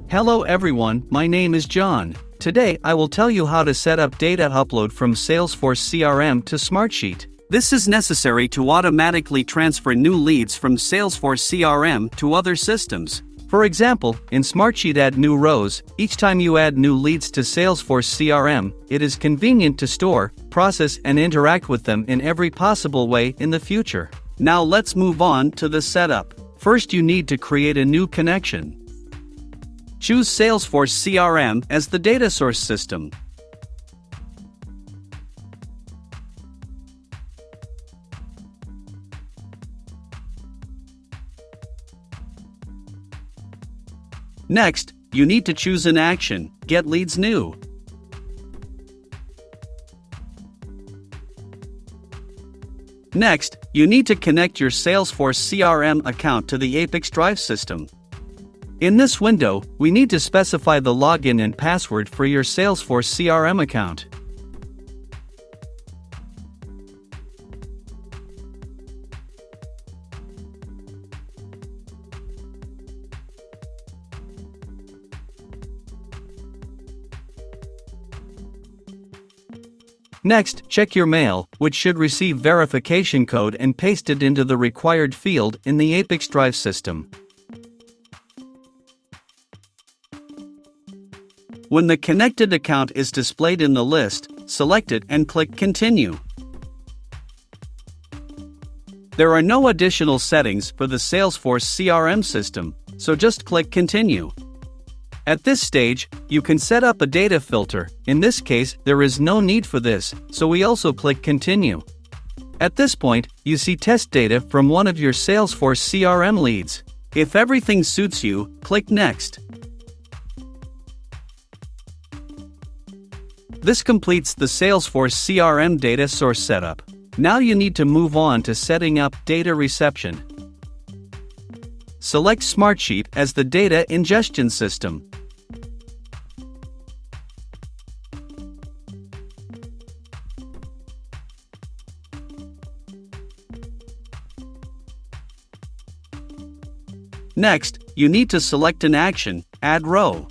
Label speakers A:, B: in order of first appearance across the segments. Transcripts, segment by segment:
A: Hello everyone, my name is John. Today I will tell you how to set up data upload from Salesforce CRM to Smartsheet. This is necessary to automatically transfer new leads from Salesforce CRM to other systems. For example, in Smartsheet add new rows. Each time you add new leads to Salesforce CRM, it is convenient to store, process and interact with them in every possible way in the future. Now let's move on to the setup. First you need to create a new connection. Choose Salesforce CRM as the data source system. Next, you need to choose an action, Get Leads New. Next, you need to connect your Salesforce CRM account to the ApiX-Drive system. In this window, we need to specify the login and password for your Salesforce CRM account. Next, check your mail, which should receive verification code and paste it into the required field in the ApiX-Drive system. When the connected account is displayed in the list, select it and click Continue. There are no additional settings for the Salesforce CRM system, so just click Continue. At this stage, you can set up a data filter. In this case, there is no need for this, so we also click Continue. At this point, you see test data from one of your Salesforce CRM leads. If everything suits you, click Next. This completes the Salesforce CRM data source setup. Now you need to move on to setting up data reception. Select Smartsheet as the data ingestion system. Next, you need to select an action, Add Row.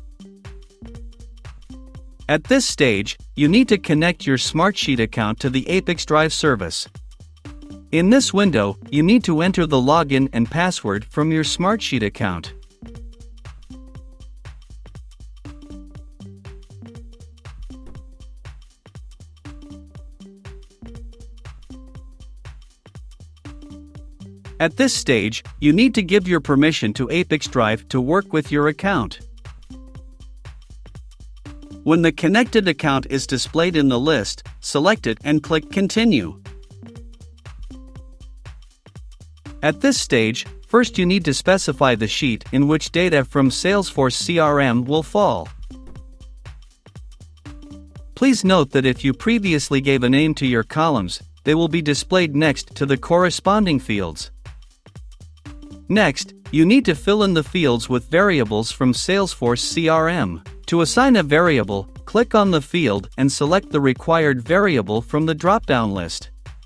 A: At this stage, you need to connect your Smartsheet account to the ApiX-Drive service. In this window, you need to enter the login and password from your Smartsheet account. At this stage, you need to give your permission to ApiX-Drive to work with your account. When the connected account is displayed in the list, select it and click Continue. At this stage, first you need to specify the sheet in which data from Salesforce CRM will fall. Please note that if you previously gave a name to your columns, they will be displayed next to the corresponding fields. Next, you need to fill in the fields with variables from Salesforce CRM. To assign a variable, click on the field and select the required variable from the drop-down list.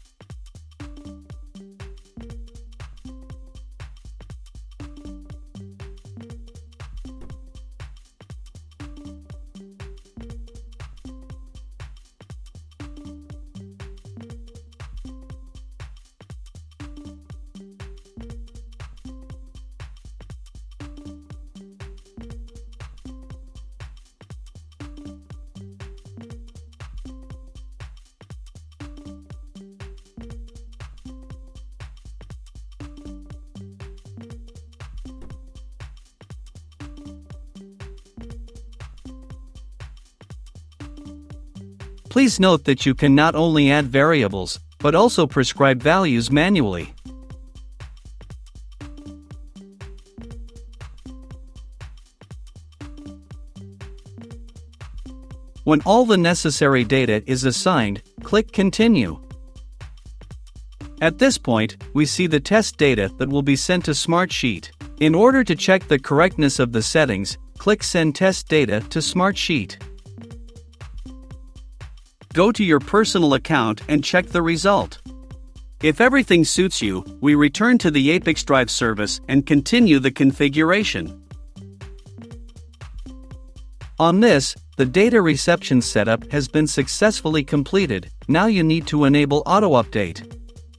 A: Please note that you can not only add variables, but also prescribe values manually. When all the necessary data is assigned, click Continue. At this point, we see the test data that will be sent to Smartsheet. In order to check the correctness of the settings, click Send Test Data to Smartsheet. Go to your personal account and check the result. If everything suits you, we return to the ApiX-Drive service and continue the configuration. On this, the data reception setup has been successfully completed. Now you need to enable auto-update.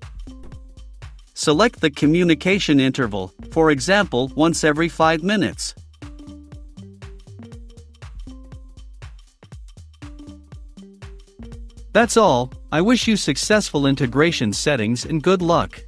A: Select the communication interval, for example, once every 5 minutes. That's all. I wish you successful integration settings and good luck.